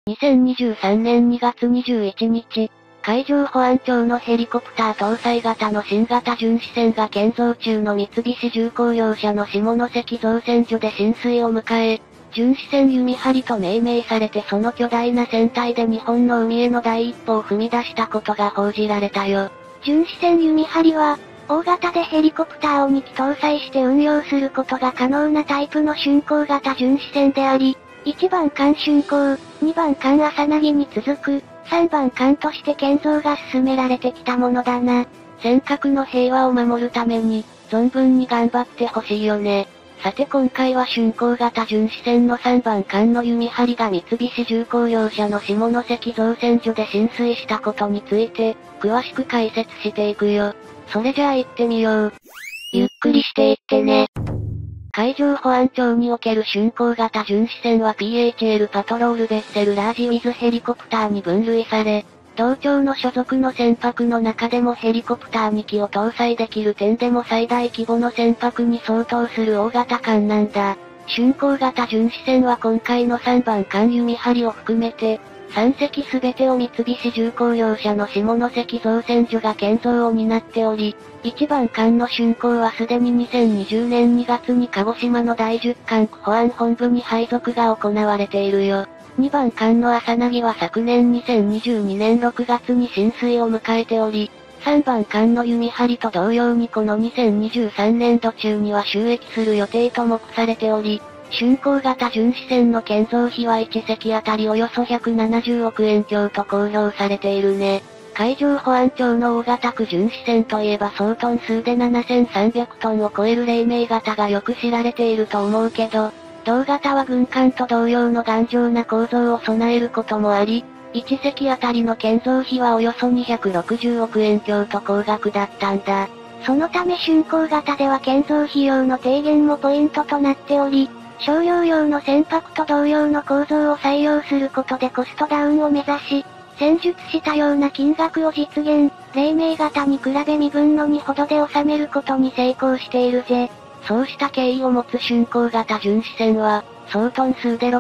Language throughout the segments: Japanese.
2023年2月21日、海上保安庁のヘリコプター搭載型の新型巡視船が建造中の三菱重工業者の下関造船所で浸水を迎え、巡視船弓張と命名されてその巨大な船体で日本の海への第一歩を踏み出したことが報じられたよ。 巡視船弓張は、大型でヘリコプターを2機搭載して運用することが可能なタイプの巡航型巡視船であり、1番艦巡航、2番艦朝凪に続く、3番艦として建造が進められてきたものだな。 尖閣の平和を守るために、存分に頑張ってほしいよね。さて今回は巡航型巡視船の3番艦の弓張が三菱重工業者の下関造船所で浸水したことについて、詳しく解説していくよ。それじゃあ行ってみよう。 ゆっくりしていってね。 海上保安庁における巡航型巡視船は PHL パトロールベッセルラージウィズヘリコプターに分類され、同庁の所属の船舶の中でもヘリコプター2機を搭載できる点でも最大規模の船舶に相当する大型艦なんだ。巡航型巡視船は今回の3番艦弓張を含めて、3隻すべてを三菱重工業者の下関造船所が建造を担っており、1番艦の竣工はすでに2020年2月に鹿児島の第10管区保安本部に配属が行われているよ。2番艦の朝凪は昨年2022年6月に浸水を迎えており、3番艦の弓張と同様にこの2023年度中には就役する予定と目されており、巡航型巡視船の建造費は1隻あたりおよそ170億円強と公表されているね。海上保安庁の大型区巡視船といえば総トン数で7300トンを超える黎明型がよく知られていると思うけど、同型は軍艦と同様の頑丈な構造を備えることもあり、1隻あたりの建造費はおよそ260億円強と高額だったんだ。 そのため巡航型では建造費用の低減もポイントとなっており、商用用の船舶と同様の構造を採用することでコストダウンを目指し、戦術したような金額を実現、黎明型に比べ身分の2ほどで収めることに成功しているぜ。 そうした経緯を持つ巡航型巡視船は、総トン数で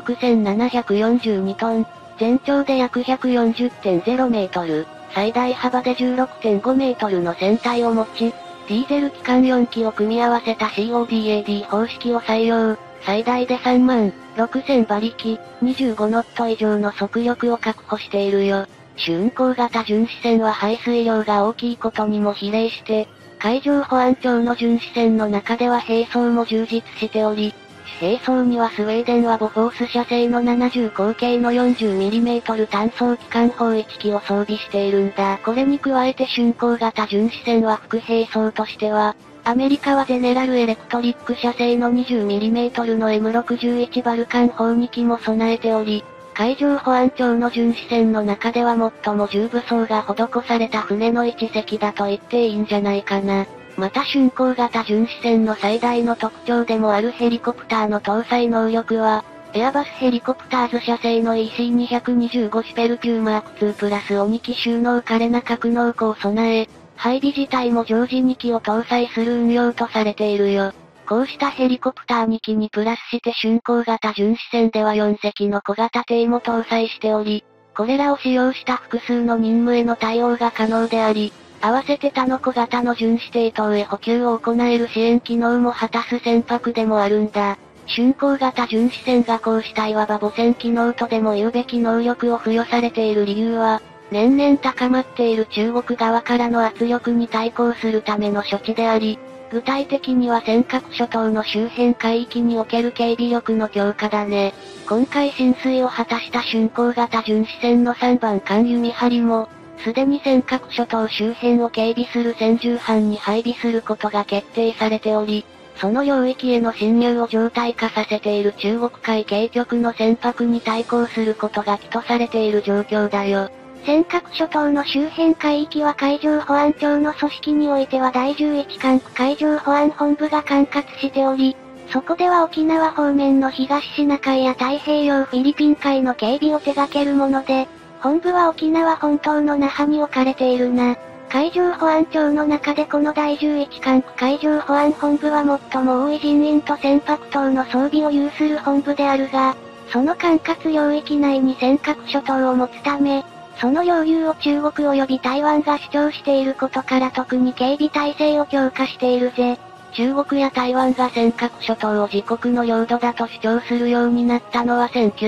6742トン、全長で約140.0メートル、最大幅で16.5メートルの船体を持ち、ディーゼル機関4機を組み合わせた CODAD 方式を採用。最大で36000馬力、25ノット以上の速力を確保しているよ。巡航型巡視船は排水量が大きいことにも比例して、海上保安庁の巡視船の中では兵装も充実しており、主兵装にはスウェーデンはボフォース社製の70口径の 40mm 単装機関砲1機を装備しているんだ。これに加えて巡航型巡視船は副兵装としては、アメリカはゼネラルエレクトリック社製の 20mm の M61 バルカン砲2機も備えており、海上保安庁の巡視船の中では最も重武装が施された船の一隻だと言っていいんじゃないかな。また巡航型巡視船の最大の特徴でもあるヘリコプターの搭載能力は、エアバスヘリコプターズ社製の EC225 シュペル級マーク2プラスを2機収納可能な格納庫を備え、配備自体も常時2機を搭載する運用とされているよ。こうしたヘリコプター2機にプラスして巡航型巡視船では4隻の小型艇も搭載しており、これらを使用した複数の任務への対応が可能であり、合わせて他の小型の巡視艇等へ補給を行える支援機能も果たす船舶でもあるんだ。巡航型巡視船がこうしたいわば母船機能とでも言うべき能力を付与されている理由は、年々高まっている中国側からの圧力に対抗するための処置であり、具体的には尖閣諸島の周辺海域における警備力の強化だね。今回浸水を果たした巡航型巡視船の3番艦弓張も、すでに尖閣諸島周辺を警備する専従班に配備することが決定されており、その領域への侵入を常態化させている中国海警局の船舶に対抗することが期とされている状況だよ。 尖閣諸島の周辺海域は海上保安庁の組織においては第11管区海上保安本部が管轄しており、そこでは沖縄方面の東シナ海や太平洋フィリピン海の警備を手掛けるもので、本部は沖縄本島の那覇に置かれているな。海上保安庁の中でこの第11管区海上保安本部は最も多い人員と船舶等の装備を有する本部であるが、 その管轄領域内に尖閣諸島を持つため、その領有を中国及び台湾が主張していることから特に警備体制を強化しているぜ。 中国や台湾が尖閣諸島を自国の領土だと主張するようになったのは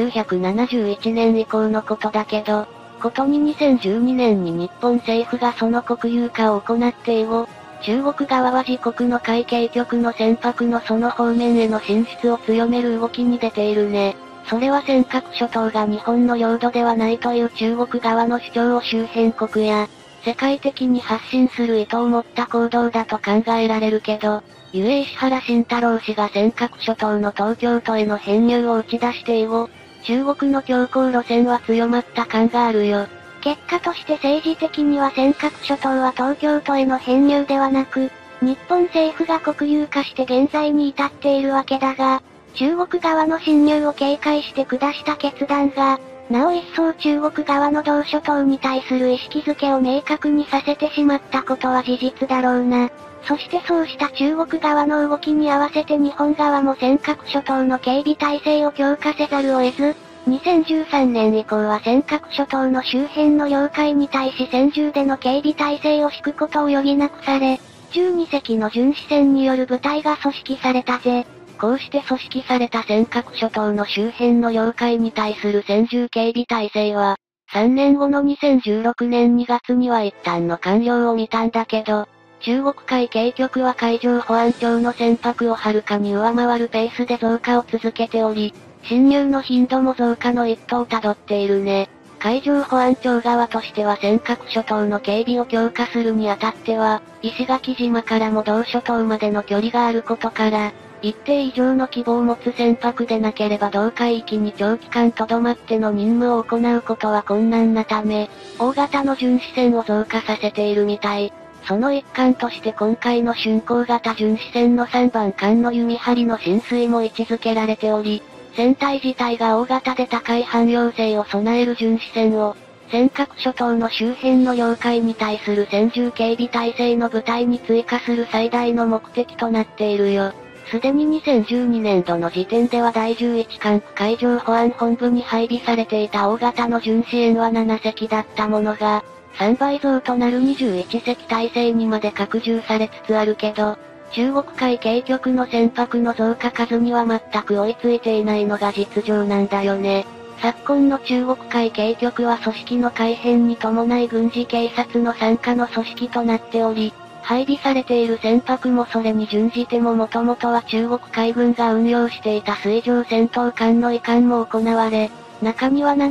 1971年以降のことだけど、ことに2012年に日本政府がその国有化を行って以後、中国側は自国の海警局の船舶のその方面への進出を強める動きに出ているね。それは尖閣諸島が日本の領土ではないという中国側の主張を周辺国や、世界的に発信する意図を持った行動だと考えられるけど、ゆえ石原慎太郎氏が尖閣諸島の東京都への編入を打ち出して以後、中国の強硬路線は強まった感があるよ。 結果として政治的には尖閣諸島は東京都への編入ではなく、日本政府が国有化して現在に至っているわけだが、中国側の侵入を警戒して下した決断が、なお一層中国側の同諸島に対する意識づけを明確にさせてしまったことは事実だろうな。そしてそうした中国側の動きに合わせて日本側も尖閣諸島の警備体制を強化せざるを得ず、2013年以降は尖閣諸島の周辺の領海に対し戦銃での警備体制を敷くことを余儀なくされ、12隻の巡視船による部隊が組織されたぜ。 こうして組織された尖閣諸島の周辺の領海に対する戦銃警備体制は、3年後の2016年2月には一旦の完了を見たんだけど、中国海警局は海上保安庁の船舶をはるかに上回るペースで増加を続けており、侵入の頻度も増加の一途をたどっているね。海上保安庁側としては尖閣諸島の警備を強化するにあたっては、石垣島からも同諸島までの距離があることから、一定以上の規模を持つ船舶でなければ同海域に長期間留まっての任務を行うことは困難なため、大型の巡視船を増加させているみたい。その一環として今回の巡航型巡視船の3番艦の弓張の進水も位置づけられており、船体自体が大型で高い汎用性を備える巡視船を、尖閣諸島の周辺の領海に対する戦銃警備体制の部隊に追加する最大の目的となっているよ。すでに2012年度の時点では第11管区海上保安本部に配備されていた大型の巡視船は7隻だったものが、3倍増となる21隻体制にまで拡充されつつあるけど、中国海警局の船舶の増加数には全く追いついていないのが実情なんだよね。昨今の中国海警局は組織の改変に伴い軍事警察の傘下の組織となっており、配備されている船舶もそれに準じてももともとは中国海軍が運用していた水上戦闘艦の移管も行われ、中には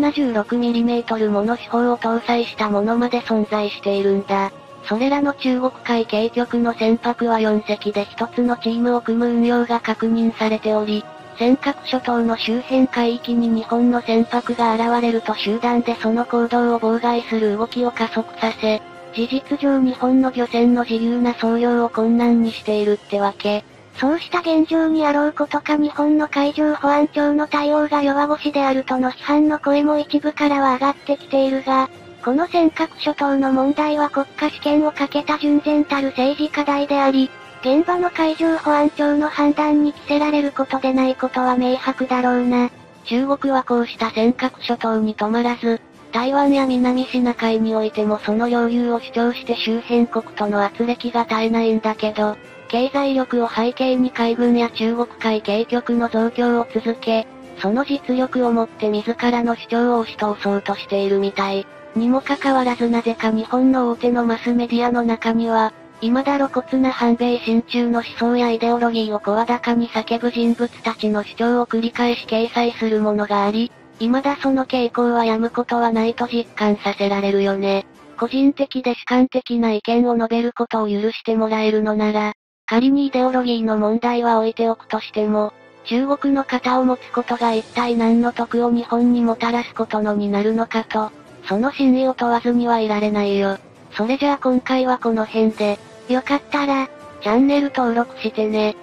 76mm もの手法を搭載したものまで存在しているんだ。それらの中国海警局の船舶は4隻で一つのチームを組む運用が確認されており、尖閣諸島の周辺海域に日本の船舶が現れると集団でその行動を妨害する動きを加速させ、事実上日本の漁船の自由な操業を困難にしているってわけ。 そうした現状にあろうことか日本の海上保安庁の対応が弱腰であるとの批判の声も一部からは上がってきているが、この尖閣諸島の問題は国家主権をかけた純然たる政治課題であり、現場の海上保安庁の判断に着せられることでないことは明白だろうな。 中国はこうした尖閣諸島に止まらず、台湾や南シナ海においてもその領有を主張して周辺国との圧力が絶えないんだけど、経済力を背景に海軍や中国海警局の増強を続け、その実力をもって自らの主張を押し通そうとしているみたい。にもかかわらずなぜか日本の大手のマスメディアの中には、未だ露骨な反米親中の思想やイデオロギーを声高に叫ぶ人物たちの主張を繰り返し掲載するものがあり、未だその傾向は止むことはないと実感させられるよね。個人的で主観的な意見を述べることを許してもらえるのなら、仮にイデオロギーの問題は置いておくとしても、中国の肩を持つことが一体何の得を日本にもたらすことのになるのかと、その真意を問わずにはいられないよ。それじゃあ今回はこの辺で、 よかったら、 チャンネル登録してね。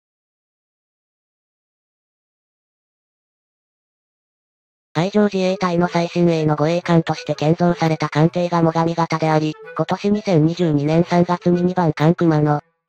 海上自衛隊の最新鋭の護衛艦として建造された艦艇が最上型であり、今年2022年3月に2番艦熊野、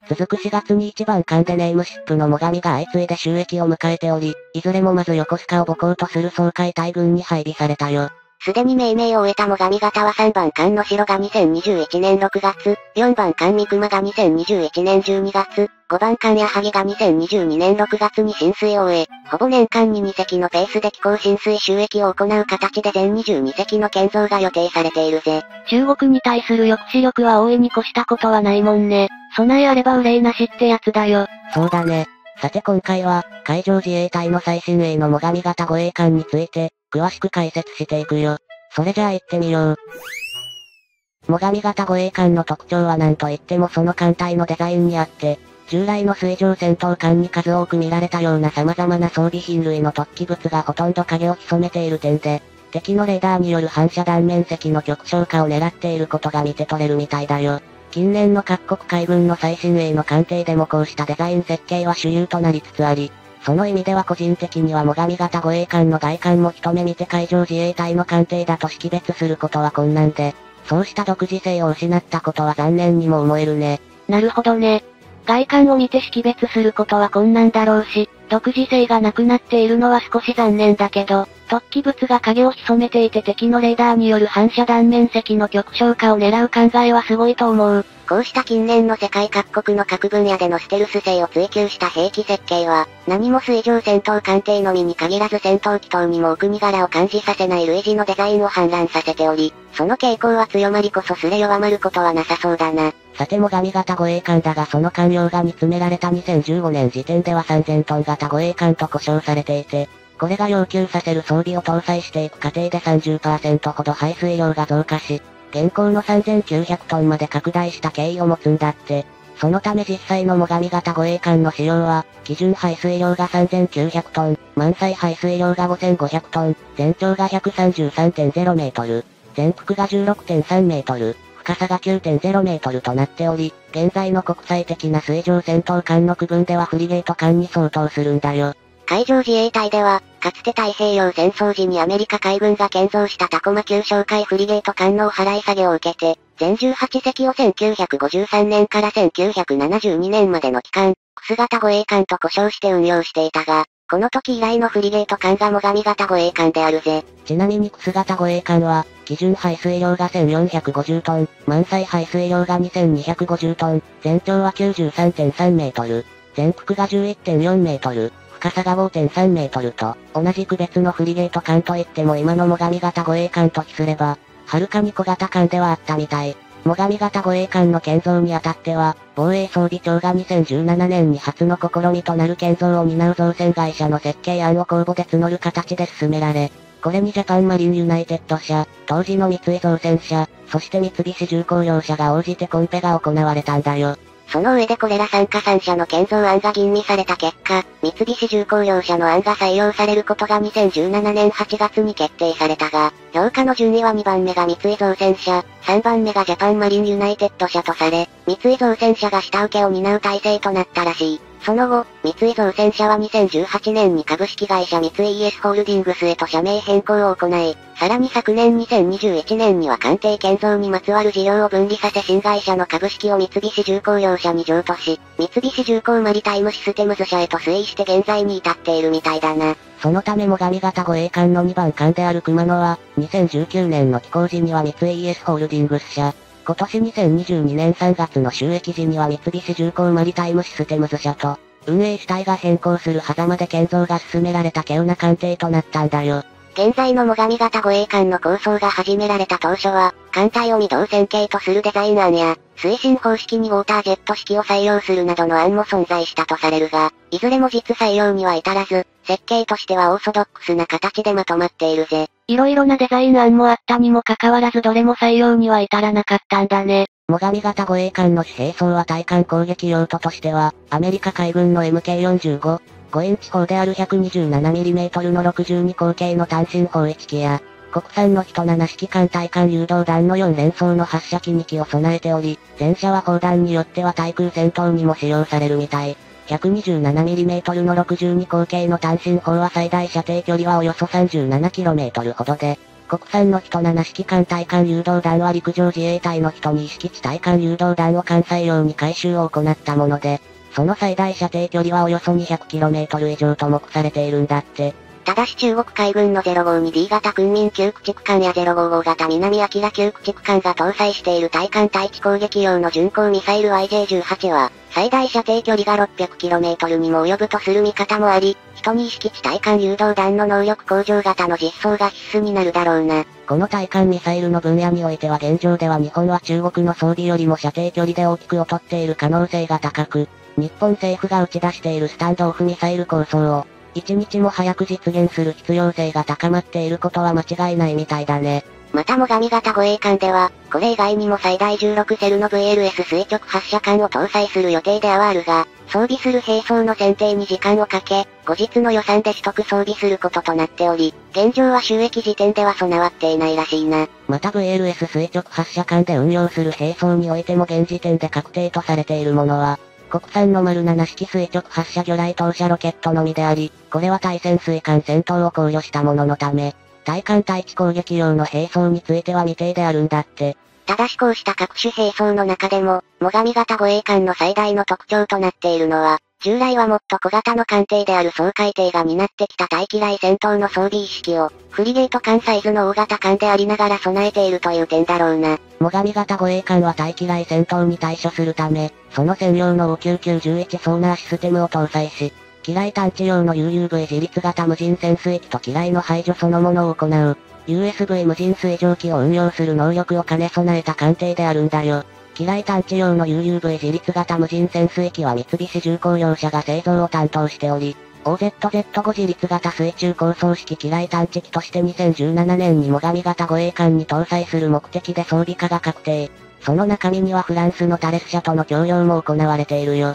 続く4月に1番艦でネームシップの最上が相次いで収益を迎えており、いずれもまず横須賀を母港とする掃海隊軍に配備されたよ。 すでに命名を終えた最上型は3番艦の城が2021年6月、4番艦三熊が2021年12月、5番艦矢作が2022年6月に進水を終え、ほぼ年間に2隻のペースで寄港進水収益を行う形で全22隻の建造が予定されているぜ。 中国に対する抑止力は大いに越したことはないもんね。備えあれば憂いなしってやつだよ。 そうだね。さて今回は、海上自衛隊の最新鋭の最上型護衛艦について、詳しく解説していくよ。それじゃあ行ってみよう。最上型護衛艦の特徴は何といってもその艦隊のデザインにあって、従来の水上戦闘艦に数多く見られたような様々な装備品類の突起物がほとんど影を潜めている点で、敵のレーダーによる反射断面積の極小化を狙っていることが見て取れるみたいだよ。近年の各国海軍の最新鋭の艦艇でもこうしたデザイン設計は主流となりつつあり、その意味では個人的には最上型護衛艦の外観も一目見て海上自衛隊の艦艇だと識別することは困難で、そうした独自性を失ったことは残念にも思えるね。 なるほどね。外観を見て識別することは困難だろうし、独自性がなくなっているのは少し残念だけど、突起物が影を潜めていて敵のレーダーによる反射断面積の極小化を狙う考えはすごいと思う。 こうした近年の世界各国の各分野でのステルス性を追求した兵器設計は、何も水上戦闘艦艇のみに限らず戦闘機等にもお国柄を感じさせない類似のデザインを氾濫させており、その傾向は強まりこそすれ弱まることはなさそうだな。 さて最上型護衛艦だがその艦量が煮詰められた2015年時点では3000トン型護衛艦と呼称されていて、これが要求させる装備を搭載していく過程で 30% ほど排水量が増加し、現行の3900トンまで拡大した経緯を持つんだって。そのため実際の最上型護衛艦の使用は、基準排水量が3900トン、満載排水量が5500トン、全長が 133.0 メートル、全幅が 16.3 メートル、深さが 9.0 メートルとなっており、現在の国際的な水上戦闘艦の区分ではフリゲート艦に相当するんだよ。 海上自衛隊では、かつて太平洋戦争時にアメリカ海軍が建造したタコマ級哨戒フリゲート艦のお払い下げを受けて、全18隻を1953年から1972年までの期間、クス型護衛艦と呼称して運用していたが、この時以来のフリゲート艦が最上型護衛艦であるぜ。 ちなみにクス型護衛艦は、基準排水量が1450トン、満載排水量が2250トン、全長は 93.3 メートル、全幅が 11.4 メートル、深さが 5.3 メートルと、同じく別のフリゲート艦といっても今の最上型護衛艦と比すれば、はるかに小型艦ではあったみたい。最上型護衛艦の建造にあたっては、防衛装備庁が2017年に初の試みとなる建造を担う造船会社の設計案を公募で募る形で進められ、これにジャパンマリンユナイテッド社、当時の三井造船社、そして三菱重工業者が応じてコンペが行われたんだよ。 その上でこれら参加3社の建造案が吟味された結果、三菱重工業者の案が採用されることが2017年8月に決定されたが、評価の順位は2番目が三井造船社、3番目がジャパンマリンユナイテッド社とされ、三井造船社が下請けを担う体制となったらしい。その後、三井造船社は2018年に株式会社三井 ES ホールディングスへと社名変更を行い、さらに昨年2021年には艦艇建造にまつわる事業を分離させ新会社の株式を三菱重工業者に譲渡し、三菱重工マリタイムシステムズ社へと推移して現在に至っているみたいだな。 そのため最上型護衛艦の2番艦である熊野は、2019年の寄港時には三井 ES ホールディングス社、今年2022年3月の収益時には三菱重工マリタイムシステムズ社と、運営主体が変更する狭間で建造が進められた稀有な艦艇となったんだよ。 現在の最上型護衛艦の構想が始められた当初は、艦隊を未動線形とするデザイン案や、推進方式にウォータージェット式を採用するなどの案も存在したとされるが、いずれも実採用には至らず、設計としてはオーソドックスな形でまとまっているぜ。 いろいろなデザイン案もあったにもかかわらずどれも採用には至らなかったんだね。最上型護衛艦の主兵装は対艦攻撃用途としては、アメリカ海軍の MK45、5インチ砲である 127mm の62口径の単身砲1機や、国産の人7式艦対艦誘導弾の4連装の発射機2機を備えており、前者は砲弾によっては対空戦闘にも使用されるみたい。127mm の62口径の単身砲は最大射程距離はおよそ 37km ほどで、 国産の人7式艦対艦誘導弾は陸上自衛隊の人2式地対艦誘導弾を艦載用に改修を行ったもので、その最大射程距離はおよそ 200km 以上と目されているんだって。 ただし中国海軍の 052D 型訓民級駆逐艦や055型南明級駆逐艦が搭載している対艦対地攻撃用の巡航ミサイル IJ-18 は、最大射程距離が 600km にも及ぶとする見方もあり、人に意識地対艦誘導弾の能力向上型の実装が必須になるだろうな。 この対艦ミサイルの分野においては現状では日本は中国の装備よりも射程距離で大きく劣っている可能性が高く、日本政府が打ち出しているスタンドオフミサイル構想を、一日も早く実現する必要性が高まっていることは間違いないみたいだね。 また最上型護衛艦では、これ以外にも最大16セルの VLS 垂直発射艦を搭載する予定ではあるが、装備する兵装の選定に時間をかけ、後日の予算で取得装備することとなっており、現状は収益時点では備わっていないらしいな。 また VLS 垂直発射艦で運用する兵装においても現時点で確定とされているものは、国産の丸7式垂直発射魚雷投射ロケットのみであり、これは対潜水艦戦闘を考慮したもののため、対艦対地攻撃用の兵装については未定であるんだって。 ただしこうした各種兵装の中でも、最上型護衛艦の最大の特徴となっているのは、従来はもっと小型の艦艇である掃海艇が担ってきた対機雷戦闘の装備意識を、フリゲート艦サイズの大型艦でありながら備えているという点だろうな。 最上型護衛艦は対機雷戦闘に対処するため、その専用の OQ-91 ソーナーシステムを搭載し、機雷探知用の UUV 自立型無人潜水機と機雷の排除そのものを行う、USV 無人水蒸気を運用する能力を兼ね備えた艦艇であるんだよ。機雷探知用の UUV 自立型無人潜水機は三菱重工業者が製造を担当しており、OZZ5 自立型水中高層式機雷探知機として2017年に最上型護衛艦に搭載する目的で装備化が確定。その中身にはフランスのタレス社との協業も行われているよ。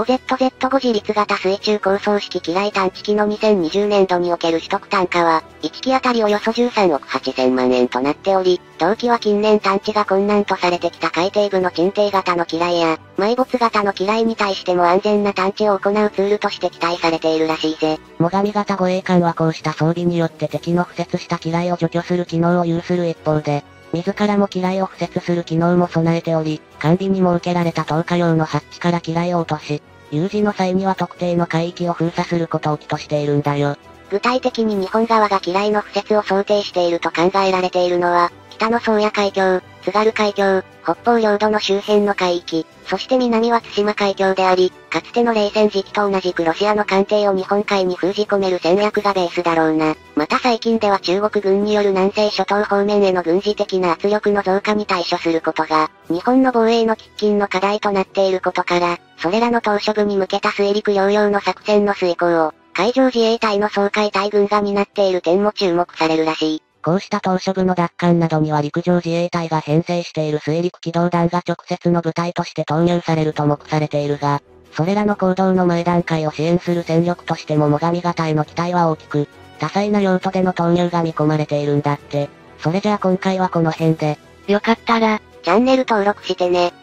OZZ5 自立型水中高層式機雷探知機の2020年度における取得単価は、1機あたりおよそ13億8000万円となっており、同機は近年探知が困難とされてきた海底部の沈底型の機雷や、埋没型の機雷に対しても安全な探知を行うツールとして期待されているらしいぜ。 最上型護衛艦はこうした装備によって敵の敷設した機雷を除去する機能を有する一方で、自らも機雷を敷設する機能も備えており、完備に設けられた投下用のハッチから機雷を落とし、有事の際には特定の海域を封鎖することを起としているんだよ。 具体的に日本側が機雷の敷設を想定していると考えられているのは、北の宗谷海峡、津軽海峡、北方領土の周辺の海域、そして南は対馬海峡であり、かつての冷戦時期と同じくロシアの艦艇を日本海に封じ込める戦略がベースだろうな。また最近では中国軍による南西諸島方面への軍事的な圧力の増加に対処することが、日本の防衛の喫緊の課題となっていることから、それらの島嶼部に向けた水陸両用の作戦の遂行を、海上自衛隊の掃海隊軍が担っている点も注目されるらしい。 こうした島嶼部の奪還などには陸上自衛隊が編成している水陸機動団が直接の部隊として投入されると目されているが、それらの行動の前段階を支援する戦力としても最上型への期待は大きく、多彩な用途での投入が見込まれているんだって。それじゃあ今回はこの辺で。 よかったら、チャンネル登録してね。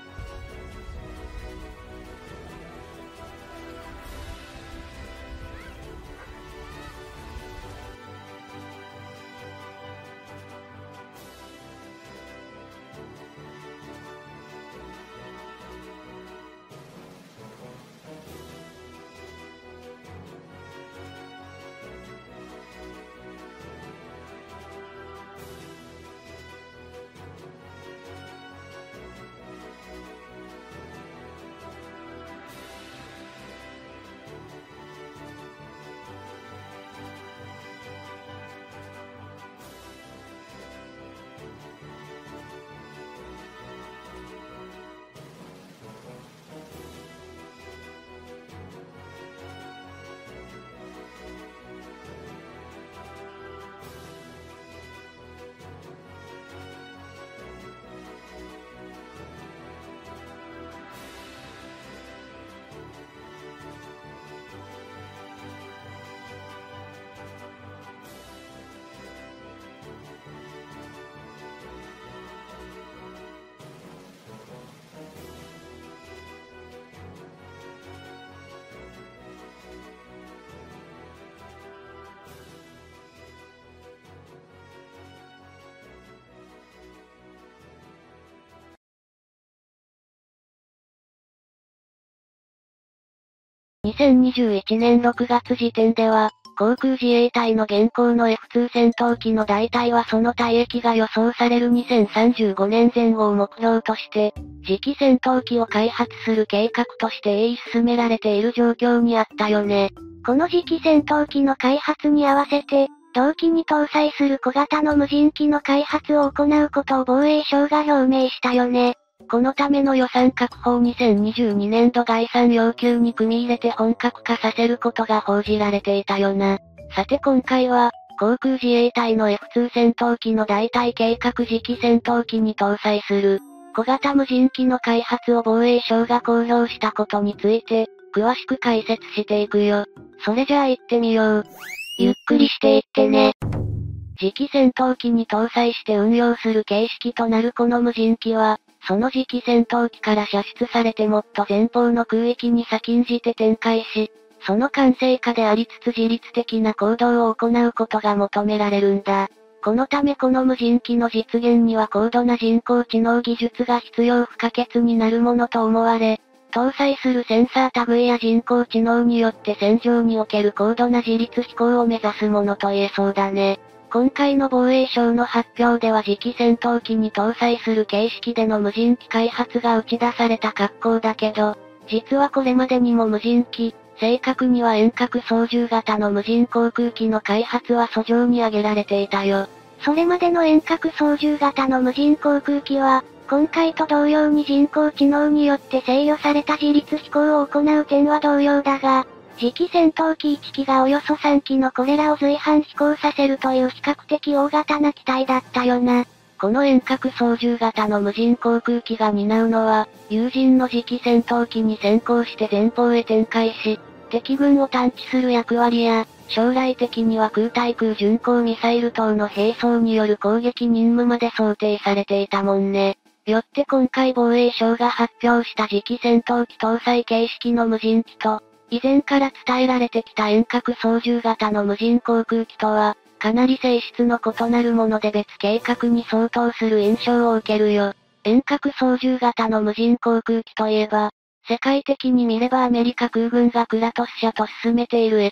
2021年6月時点では、航空自衛隊の現行の F2 戦闘機の大体はその退役が予想される2035年前後を目標として、次期戦闘機を開発する計画として進められている状況にあったよね。 この次期戦闘機の開発に合わせて、同機に搭載する小型の無人機の開発を行うことを防衛省が表明したよね。 このための予算確保を2022年度概算要求に組み入れて本格化させることが報じられていたよな。さて今回は、航空自衛隊の F2 戦闘機の代替計画次期戦闘機に搭載する、小型無人機の開発を防衛省が公表したことについて、詳しく解説していくよ。それじゃあ行ってみよう。 ゆっくりしていってね。 次期戦闘機に搭載して運用する形式となるこの無人機は、その次期戦闘機から射出されてもっと前方の空域に先んじて展開し、その管制下でありつつ自律的な行動を行うことが求められるんだ。このためこの無人機の実現には高度な人工知能技術が必要不可欠になるものと思われ、搭載するセンサー類や人工知能によって戦場における高度な自律飛行を目指すものと言えそうだね。今回の防衛省の発表では次期戦闘機に搭載する形式での無人機開発が打ち出された格好だけど、実はこれまでにも無人機、正確には遠隔操縦型の無人航空機の開発は訴状に挙げられていたよ。 それまでの遠隔操縦型の無人航空機は、今回と同様に人工知能によって制御された自律飛行を行う点は同様だが、次期戦闘機1機がおよそ3機のこれらを随伴飛行させるという比較的大型な機体だったよな。 この遠隔操縦型の無人航空機が担うのは、有人の次期戦闘機に先行して前方へ展開し、敵軍を探知する役割や、将来的には空対空巡航ミサイル等の並走による攻撃任務まで想定されていたもんね。よって今回防衛省が発表した次期戦闘機搭載形式の無人機と、以前から伝えられてきた遠隔操縦型の無人航空機とは、かなり性質の異なるもので別計画に相当する印象を受けるよ。遠隔操縦型の無人航空機といえば、世界的に見ればアメリカ空軍がクラトス社と進めている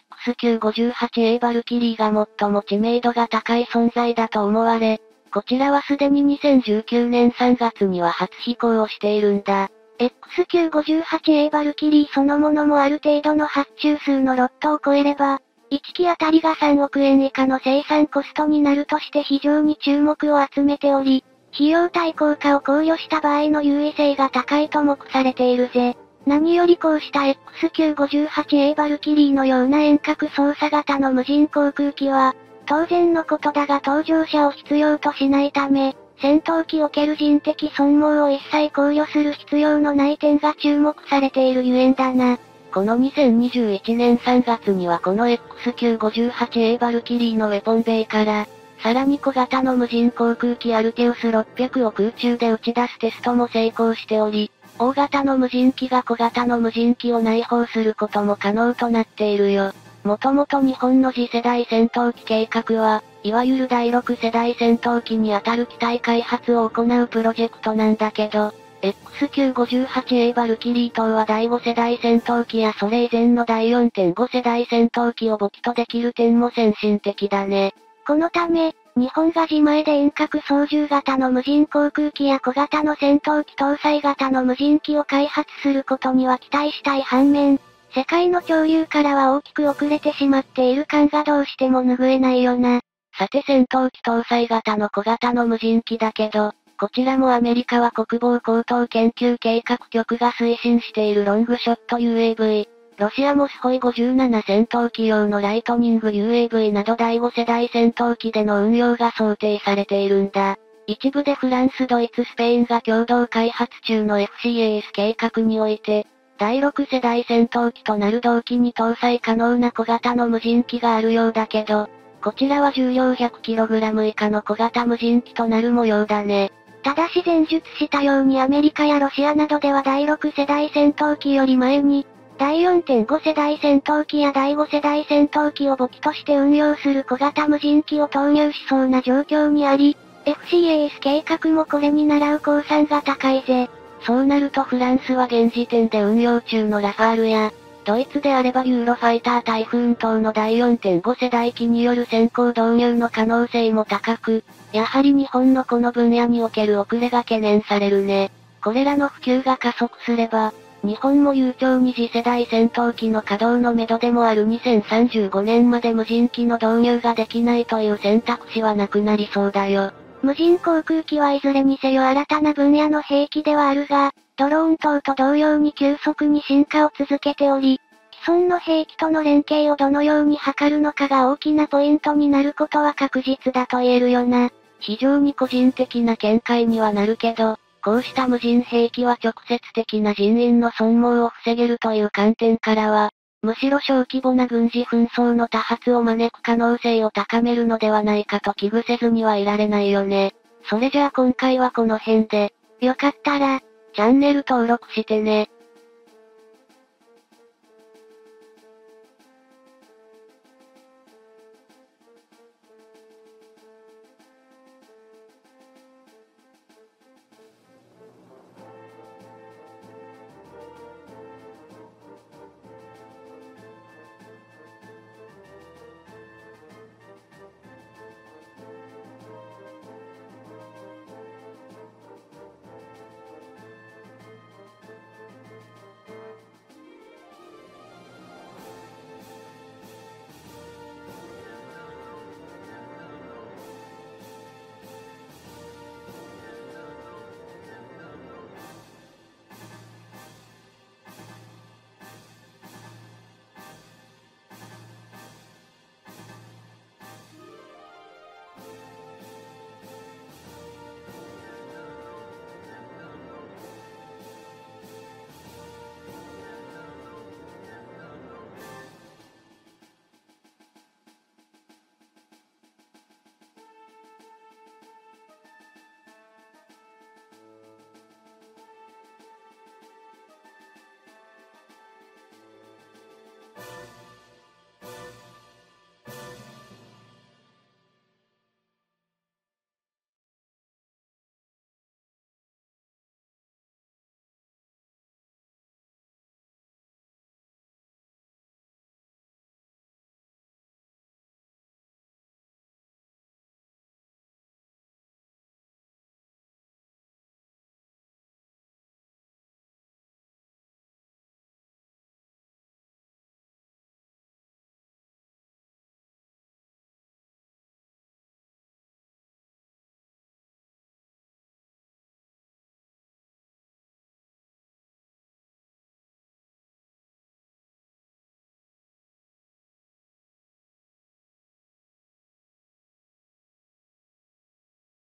XQ58A バルキリーが最も知名度が高い存在だと思われ、こちらはすでに2019年3月には初飛行をしているんだ。 XQ58A バルキリーそのものもある程度の発注数のロットを超えれば、1機あたりが3億円以下の生産コストになるとして非常に注目を集めており、費用対効果を考慮した場合の優位性が高いと目されているぜ。何よりこうした XQ58A バルキリーのような遠隔操作型の無人航空機は、当然のことだが搭乗者を必要としないため、戦闘機おける人的損耗を一切考慮する必要のない点が注目されているゆえんだな。 この2021年3月にはこの XQ58A バルキリーのウェポンベイから、さらに小型の無人航空機アルテウス600を空中で打ち出すテストも成功しており、大型の無人機が小型の無人機を内包することも可能となっているよ。もともと日本の次世代戦闘機計画は、いわゆる第6世代戦闘機にあたる機体開発を行うプロジェクトなんだけど、XQ58A バルキリー等は第5世代戦闘機やそれ以前の第 4.5 世代戦闘機を母機とできる点も先進的だね。 このため、日本が自前で遠隔操縦型の無人航空機や小型の戦闘機搭載型の無人機を開発することには期待したい反面、世界の潮流からは大きく遅れてしまっている感がどうしても拭えないよな。 さて戦闘機搭載型の小型の無人機だけど、こちらもアメリカは国防高等研究計画局が推進しているロングショット UAV、ロシアもスホイ57戦闘機用のライトニング UAV など第5世代戦闘機での運用が想定されているんだ。一部でフランス、ドイツ、スペインが共同開発中の FCAS 計画において、第6世代戦闘機となる同機に搭載可能な小型の無人機があるようだけど、こちらは重量 100kg 以下の小型無人機となる模様だね。 ただし前述したようにアメリカやロシアなどでは第6世代戦闘機より前に、第 4.5 世代戦闘機や第5世代戦闘機を母機として運用する小型無人機を投入しそうな状況にあり、FCAS 計画もこれに倣う公算が高いぜ。 そうなるとフランスは現時点で運用中のラファールや、 ドイツであればユーロファイタータイフーン等の第 4.5 世代機による先行導入の可能性も高く、やはり日本のこの分野における遅れが懸念されるね。これらの普及が加速すれば、日本も悠長に次世代戦闘機の稼働のめどでもある2035年まで無人機の導入ができないという選択肢はなくなりそうだよ。 無人航空機はいずれにせよ新たな分野の兵器ではあるが、ドローン等と同様に急速に進化を続けており、既存の兵器との連携をどのように図るのかが大きなポイントになることは確実だと言えるよな。 非常に個人的な見解にはなるけど、こうした無人兵器は直接的な人員の損耗を防げるという観点からは、むしろ小規模な軍事紛争の多発を招く可能性を高めるのではないかと危惧せずにはいられないよね。それじゃあ今回はこの辺で、 よかったら、 チャンネル登録してね。